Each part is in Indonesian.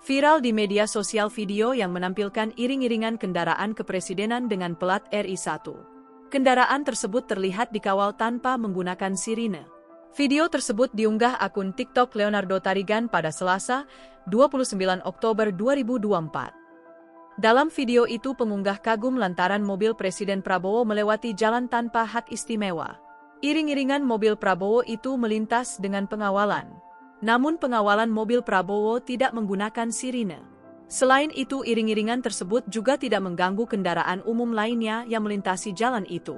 Viral di media sosial video yang menampilkan iring-iringan kendaraan kepresidenan dengan plat RI1. Kendaraan tersebut terlihat dikawal tanpa menggunakan sirine. Video tersebut diunggah akun TikTok Leonardo Tarigan pada Selasa, 29 Oktober 2024. Dalam video itu pengunggah kagum lantaran mobil Presiden Prabowo melewati jalan tanpa hak istimewa. Iring-iringan mobil Prabowo itu melintas dengan pengawalan. Namun pengawalan mobil Prabowo tidak menggunakan sirine. Selain itu, iring-iringan tersebut juga tidak mengganggu kendaraan umum lainnya yang melintasi jalan itu.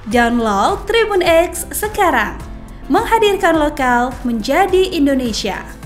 Download Tribun X sekarang, menghadirkan lokal menjadi Indonesia.